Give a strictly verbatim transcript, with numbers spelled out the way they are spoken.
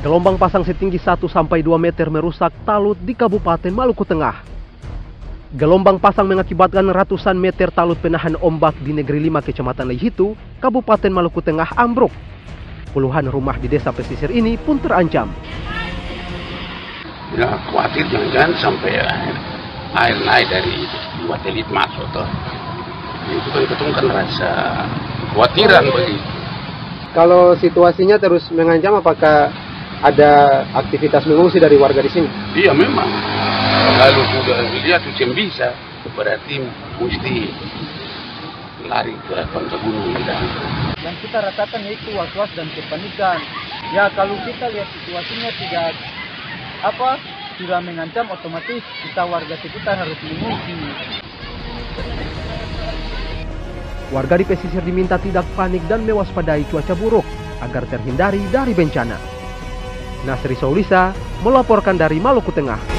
Gelombang pasang setinggi satu sampai dua meter merusak talut di Kabupaten Maluku Tengah. Gelombang pasang mengakibatkan ratusan meter talut penahan ombak di Negeri Lima, Kecamatan Lehitu, Kabupaten Maluku Tengah ambruk. Puluhan rumah di desa pesisir ini pun terancam. Ya, khawatir jangan-jangan sampai air, air naik dari watelit masuk toh. Itu kan ketemu kan rasa khawatiran begitu. Kalau situasinya terus mengancam, apakah ada aktivitas mengungsi dari warga di sini? Iya memang. Kalau sudah lihat itu yang bisa, berarti mesti lari ke pantai gunung. Dan kita rasakan itu was-was dan kepanikan. Ya kalau kita lihat situasinya tidak apa sudah mengancam, otomatis kita warga sekitar harus mengungsi. Warga di pesisir diminta tidak panik dan mewaspadai cuaca buruk agar terhindari dari bencana. Nasri Saulisa melaporkan dari Maluku Tengah.